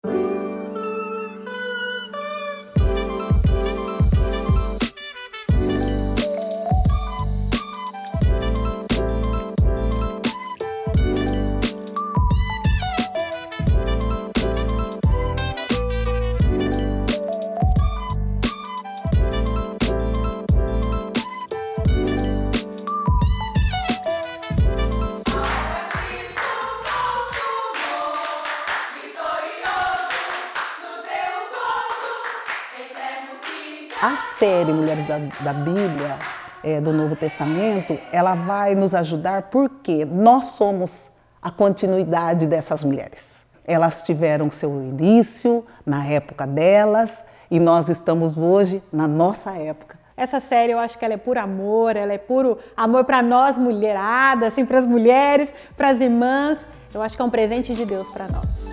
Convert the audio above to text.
A série Mulheres da Bíblia, do Novo Testamento, ela vai nos ajudar porque nós somos a continuidade dessas mulheres. Elas tiveram seu início na época delas e nós estamos hoje na nossa época. Essa série eu acho que ela é puro amor, ela é puro amor para nós mulheradas, assim, para as mulheres, para as irmãs. Eu acho que é um presente de Deus para nós.